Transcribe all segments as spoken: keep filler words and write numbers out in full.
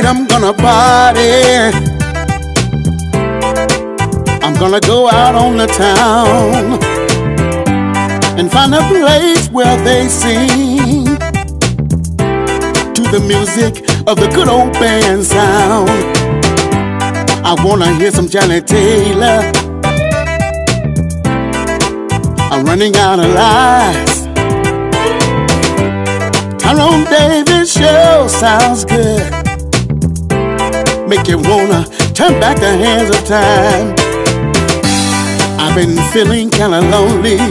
I'm gonna party. I'm gonna go out on the town and find a place where they sing to the music of the good old band sound. I wanna hear some Johnny Taylor. I'm running out of lies. Tyrone Davis show sounds good. Make you wanna turn back the hands of time. I've been feeling kinda lonely.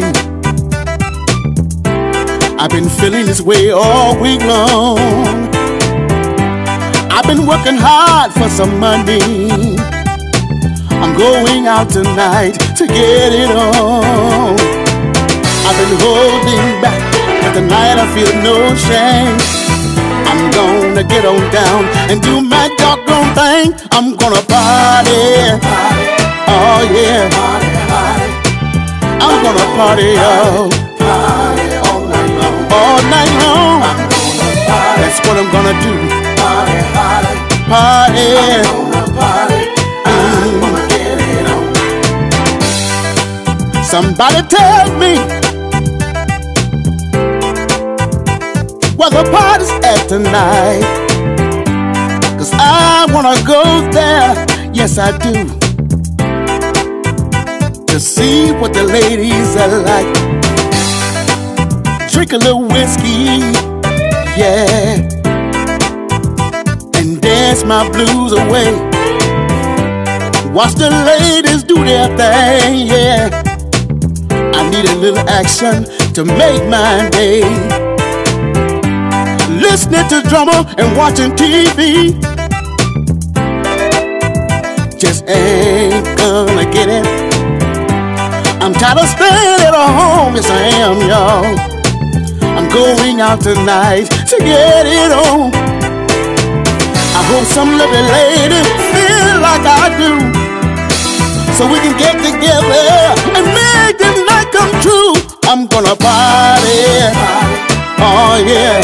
I've been feeling this way all week long. I've been working hard for some money. I'm going out tonight to get it on. I've been holding back, but tonight I feel no shame. I'm gonna get on down and do my doggone thing. I'm gonna party, oh yeah. I'm gonna party, oh, all night long. That's what I'm gonna do. Party, mm. Somebody tell me where the party's at tonight, 'cause I wanna go there, yes I do, to see what the ladies are like. Drink a little whiskey, yeah, and dance my blues away. Watch the ladies do their thing, yeah. I need a little action to make my day. Listening to drummer and watching T V just ain't gonna get it. I'm tired of staying at home, yes I am, y'all. I'm going out tonight to get it on. I hope some lovely lady feel like I do, so we can get together and make this night come true. I'm gonna party, oh yeah.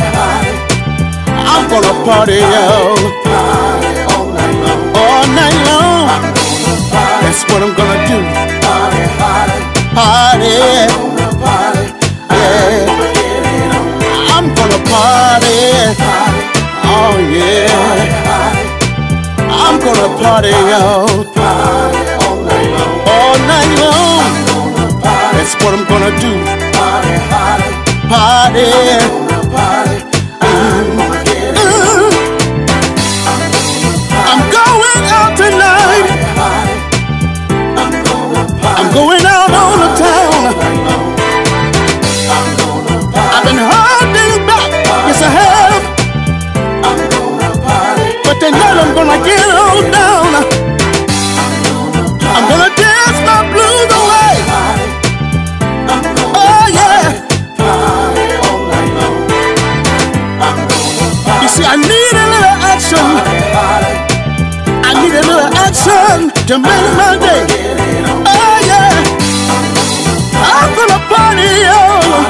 I'm gonna party, yo, all night long. That's what I'm gonna do. Party, yeah. I'm gonna party, oh yeah. I'm gonna party, yo, all night long. That's what I'm gonna do. Party, mm. I'm going out tonight. I'm going out on the town. I've been holding back, yes I have, but tonight I'm gonna get on down. I'm gonna dance my blues away. Oh yeah. You see, I need a little action. I need a little action to make my day. Oh yeah. I'm gonna party, oh.